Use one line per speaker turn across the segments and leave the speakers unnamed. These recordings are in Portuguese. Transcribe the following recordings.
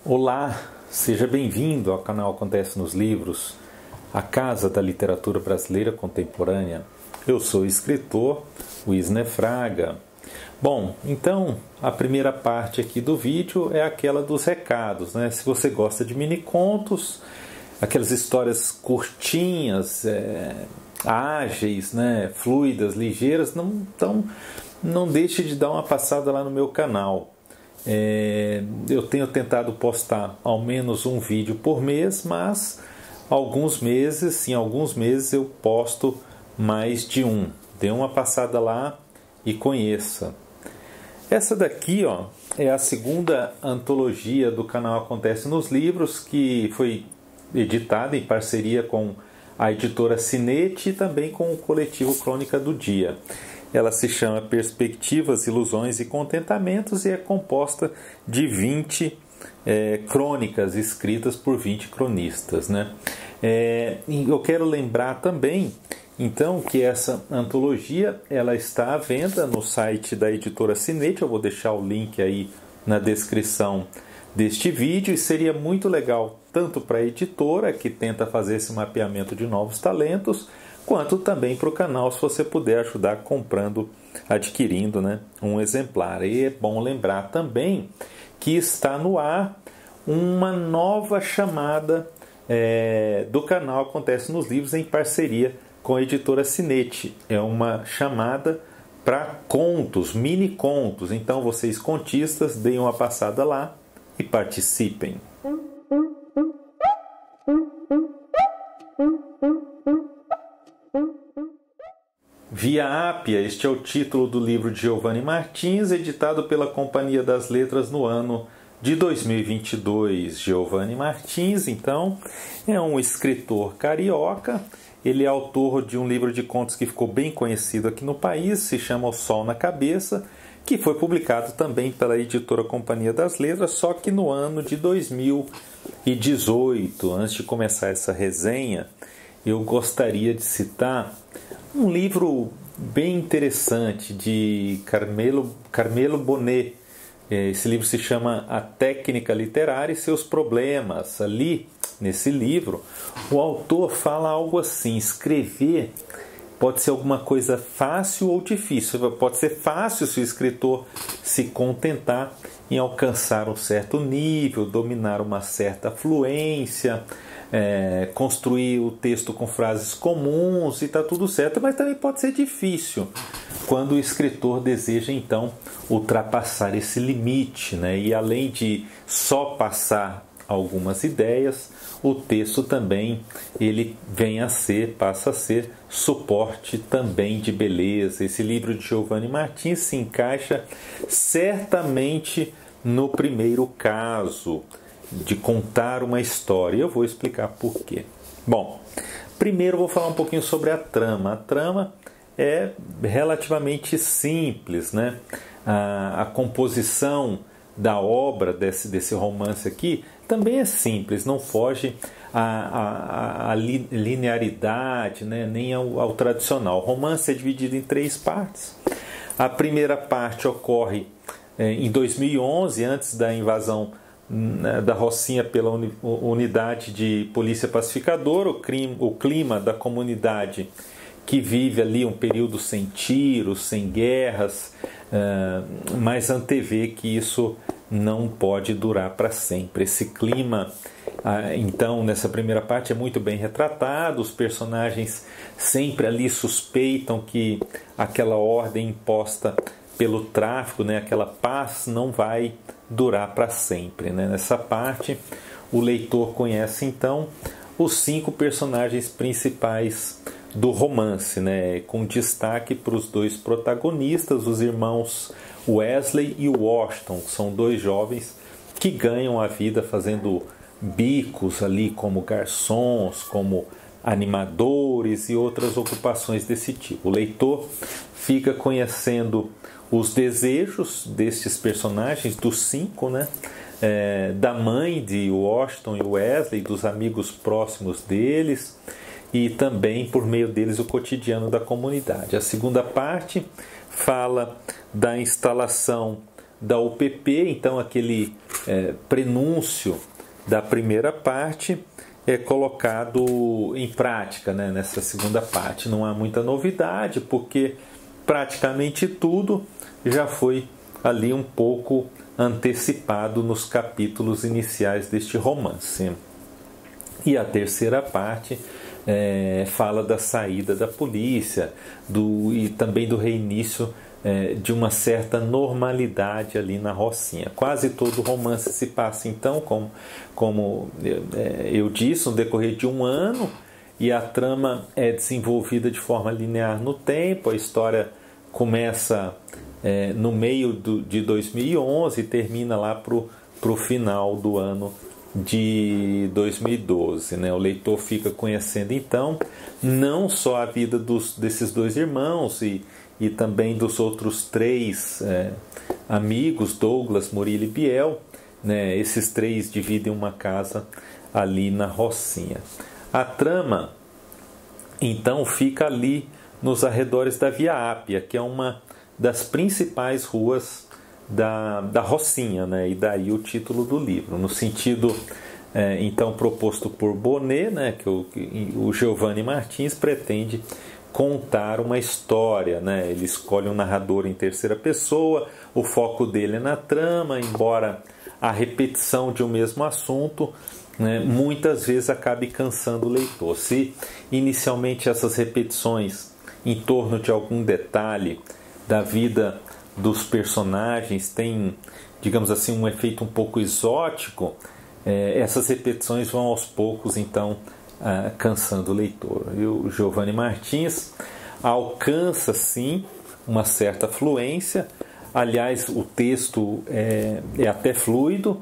Olá, seja bem-vindo ao canal Acontece nos Livros, a casa da literatura brasileira contemporânea. Eu sou o escritor Wisner Fraga. Bom, então a primeira parte aqui do vídeo é aquela dos recados, né? Se você gosta de mini contos, aquelas histórias curtinhas, ágeis, né? Fluidas, ligeiras, então não deixe de dar uma passada lá no meu canal. Eu tenho tentado postar ao menos um vídeo por mês, mas em alguns meses eu posto mais de um. Dê uma passada lá e conheça. Essa daqui, é a segunda antologia do canal Acontece nos Livros, que foi editada em parceria com a editora Cinete e também com o coletivo Crônica do Dia. Ela se chama Perspectivas, Ilusões e Contentamentos e é composta de 20 crônicas escritas por 20 cronistas, né? Eu quero lembrar também, então, que essa antologia ela está à venda no site da editora Cinete. Eu vou deixar o link aí na descrição deste vídeo e seria muito legal tanto para a editora, que tenta fazer esse mapeamento de novos talentos, quanto também para o canal, se você puder ajudar comprando, adquirindo, né, um exemplar. E é bom lembrar também que está no ar uma nova chamada do canal Acontece nos Livros em parceria com a editora Cinete. É uma chamada para contos, mini contos. Então vocês contistas, deem uma passada lá e participem. Via Ápia, este é o título do livro de Giovanni Martins, editado pela Companhia das Letras no ano de 2022. Giovanni Martins, então, é um escritor carioca. Ele é autor de um livro de contos que ficou bem conhecido aqui no país, se chama O Sol na Cabeça, que foi publicado também pela editora Companhia das Letras, só que no ano de 2018. Antes de começar essa resenha, eu gostaria de citar um livro bem interessante de Carmelo Bonet. Esse livro se chama A Técnica Literária e Seus Problemas. Ali, nesse livro, o autor fala algo assim: escrever pode ser alguma coisa fácil ou difícil. Pode ser fácil se o escritor se contentar em alcançar um certo nível, dominar uma certa fluência, construir o texto com frases comuns e está tudo certo, mas também pode ser difícil quando o escritor deseja então ultrapassar esse limite, né? E além de só passar algumas ideias, o texto também passa a ser suporte também de beleza. Esse livro de Giovanni Martins se encaixa certamente no primeiro caso, de contar uma história. Eu vou explicar por quê. Bom, primeiro eu vou falar um pouquinho sobre a trama. A trama é relativamente simples, né? A composição da obra desse romance aqui também é simples, não foge à linearidade, né? Nem ao tradicional. O romance é dividido em 3 partes. A primeira parte ocorre em 2011, antes da invasão da Rocinha pela unidade de polícia pacificadora. O clima da comunidade que vive ali um período sem tiros, sem guerras, mas antevê que isso não pode durar para sempre. Esse clima, então, nessa primeira parte é muito bem retratado. Os personagens sempre ali suspeitam que aquela ordem imposta pelo tráfico, né, aquela paz não vai durar para sempre, né? Nessa parte, o leitor conhece então os 5 personagens principais do romance, né, com destaque para os 2 protagonistas, os irmãos Wesley e Washington. São 2 jovens que ganham a vida fazendo bicos ali como garçons, como animadores e outras ocupações desse tipo. O leitor fica conhecendo os desejos destes personagens, dos 5, né? Da mãe de Washington e Wesley, dos amigos próximos deles, e também, por meio deles, o cotidiano da comunidade. A segunda parte fala da instalação da UPP, então aquele prenúncio da primeira parte é colocado em prática, né, nessa segunda parte. Não há muita novidade, porque praticamente tudo já foi ali um pouco antecipado nos capítulos iniciais deste romance. E a terceira parte fala da saída da polícia e também do reinício de uma certa normalidade ali na Rocinha. Quase todo o romance se passa, então, como eu disse, no decorrer de um ano, e a trama é desenvolvida de forma linear no tempo. A história começa no meio de 2011 e termina lá para o final do ano de 2012, né? O leitor fica conhecendo, então, não só a vida desses dois irmãos e também dos outros três amigos, Douglas, Murilo e Biel, né? Esses três dividem uma casa ali na Rocinha. A trama, então, fica ali nos arredores da Via Ápia, que é uma das principais ruas da Rocinha, né? E daí o título do livro, no sentido então proposto por Bonnet, né? Que o Giovanni Martins pretende contar uma história, né? Ele escolhe um narrador em terceira pessoa, o foco dele é na trama, embora a repetição de um mesmo assunto, né, muitas vezes acabe cansando o leitor. Se inicialmente essas repetições em torno de algum detalhe da vida dos personagens têm, digamos assim, um efeito um pouco exótico, essas repetições vão aos poucos, então, cansando o leitor. E o Giovanni Martins alcança, sim, uma certa fluência. Aliás, o texto é até fluido,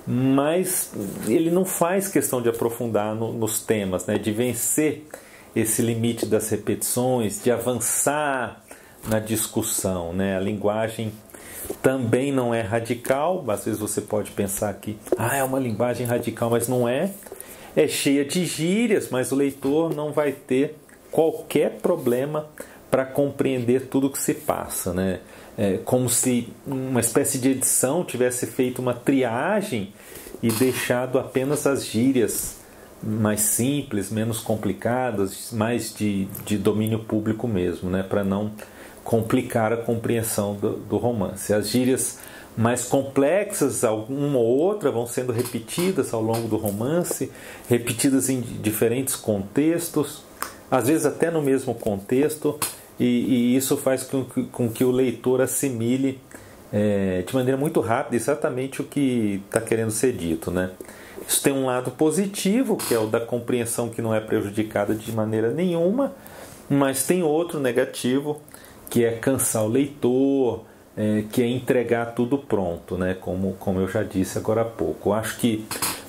mas ele não faz questão de aprofundar nos temas, né? De vencer esse limite das repetições, de avançar na discussão, né? A linguagem também não é radical. Às vezes você pode pensar que é uma linguagem radical, mas não é. É cheia de gírias, mas o leitor não vai ter qualquer problema para compreender tudo o que se passa, né? Como se uma espécie de edição tivesse feito uma triagem e deixado apenas as gírias mais simples, menos complicadas, mais de domínio público mesmo, né? Para não complicar a compreensão do romance. As gírias mais complexas, uma ou outra, vão sendo repetidas ao longo do romance, repetidas em diferentes contextos, às vezes até no mesmo contexto, e isso faz com que o leitor assimile de maneira muito rápida exatamente o que está querendo ser dito, né? Isso tem um lado positivo, que é o da compreensão, que não é prejudicada de maneira nenhuma, mas tem outro negativo, que é cansar o leitor, que é entregar tudo pronto, né? Como eu já disse agora há pouco. Eu acho que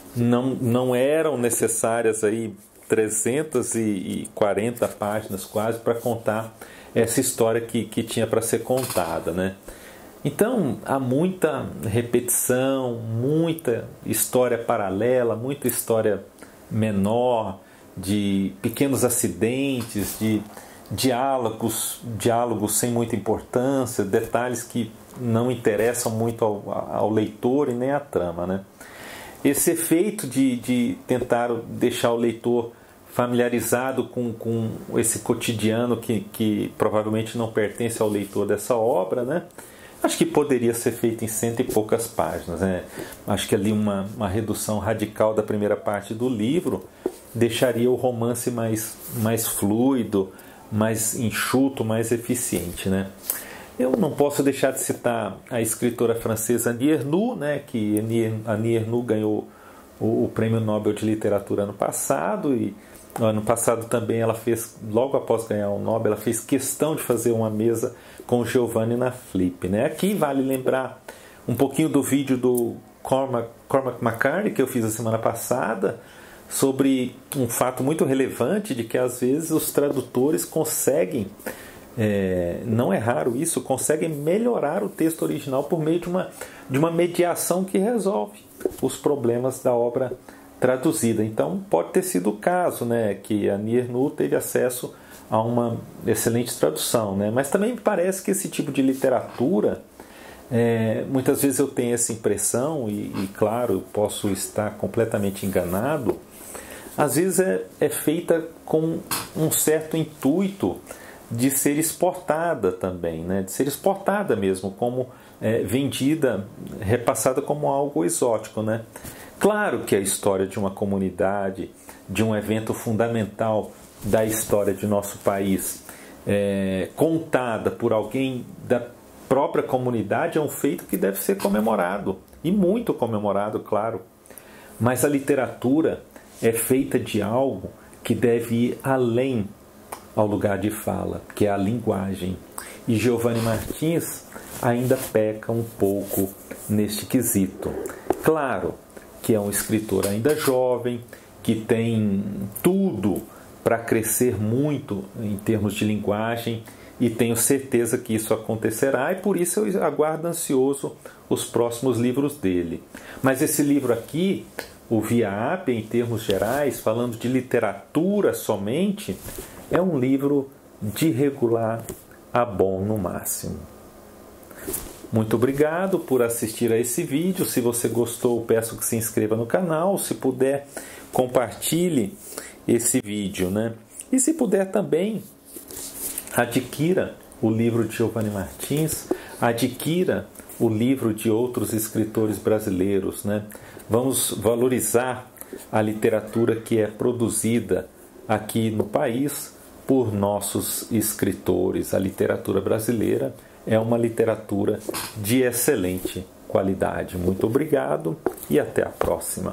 não eram necessárias aí 340 páginas quase para contar essa história que tinha para ser contada, né? Então há muita repetição, muita história paralela, muita história menor, de pequenos acidentes, de diálogos sem muita importância, detalhes que não interessam muito ao leitor e nem à trama, né? Esse efeito de tentar deixar o leitor familiarizado com esse cotidiano que provavelmente não pertence ao leitor dessa obra, né? Acho que poderia ser feito em 100 e poucas páginas, né? Acho que ali uma redução radical da primeira parte do livro deixaria o romance mais fluido, mais enxuto, mais eficiente, né? Eu não posso deixar de citar a escritora francesa Annie Ernaux, né? Que Annie Ernaux ganhou o Prêmio Nobel de Literatura ano passado, e ano passado também ela fez, logo após ganhar o Nobel, ela fez questão de fazer uma mesa com Giovanni na Flip, né? Aqui vale lembrar um pouquinho do vídeo do Cormac McCarthy que eu fiz a semana passada, sobre um fato muito relevante de que às vezes os tradutores conseguem, não é raro isso, conseguem melhorar o texto original por meio de uma mediação que resolve os problemas da obra traduzida. Então pode ter sido o caso, né, que a Annie Ernaux teve acesso a uma excelente tradução, né? Mas também me parece que esse tipo de literatura Muitas vezes eu tenho essa impressão, e claro, eu posso estar completamente enganado, às vezes é feita com um certo intuito de ser exportada também, né? De ser exportada mesmo, como vendida, repassada como algo exótico, né? Claro que a história de uma comunidade, de um evento fundamental da história de nosso país, contada por alguém da própria comunidade, é um feito que deve ser comemorado, e muito comemorado, claro. Mas a literatura é feita de algo que deve ir além ao lugar de fala, que é a linguagem. E Giovanni Martins ainda peca um pouco neste quesito. Claro que é um escritor ainda jovem, que tem tudo para crescer muito em termos de linguagem, e tenho certeza que isso acontecerá, e por isso eu aguardo ansioso os próximos livros dele. Mas esse livro aqui, o Via Appia, em termos gerais, falando de literatura somente, é um livro de regular a bom no máximo. Muito obrigado por assistir a esse vídeo. Se você gostou, peço que se inscreva no canal. Se puder, compartilhe esse vídeo, né? E se puder também, adquira o livro de Giovanni Martins, adquira o livro de outros escritores brasileiros, né? Vamos valorizar a literatura que é produzida aqui no país por nossos escritores. A literatura brasileira é uma literatura de excelente qualidade. Muito obrigado e até a próxima.